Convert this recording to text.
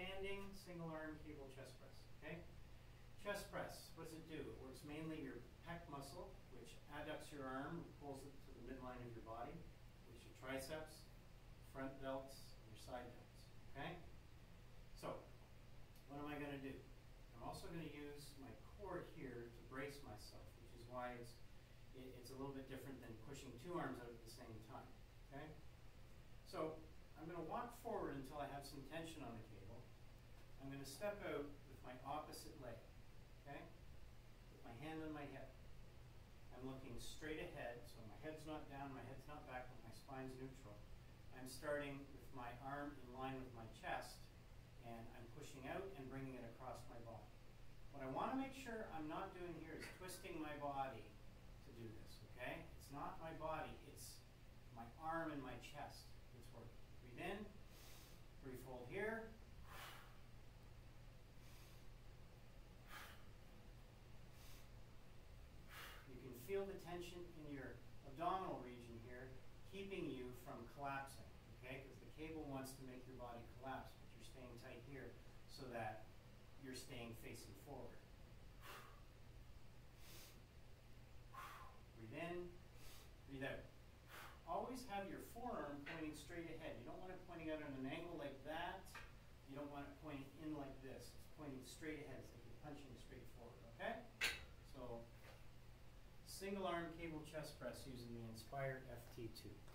standing single arm cable chest press. Okay? Chest press, what does it do? It works mainly your pec muscle, which adducts your arm, pulls it to the midline of your body, which is your triceps, front delts, and your side delts. Okay? So, what am I going to do? I'm also going to use my core here to brace myself, which is why it's a little bit different than pushing two arms out at the same time. Okay? So, I'm going to walk forward until I have some tension on the cable. I'm going to step out with my opposite leg. Okay? With my hand on my hip. I'm looking straight ahead, so my head's not down, my head's not back, but my spine's neutral. I'm starting with my arm in line with my chest, and I'm pushing out and bringing it across my body. What I want to make sure I'm not doing here is twisting my body to do this, okay? It's not my body, it's my arm and my chest that's working. Breathe in, brief hold here. You can feel the tension in your abdominal region here, keeping you from collapsing, okay? Because the cable wants to make your body collapse, but you're staying tight here so that you're staying facing forward. Breathe in, breathe out. Always have your forearm pointing straight ahead. You don't want it pointing out at an angle like that. You don't want it pointing in like this. It's pointing straight ahead. It's like you're punching straight forward, okay? So, single arm cable chest press using the Inspired FT2.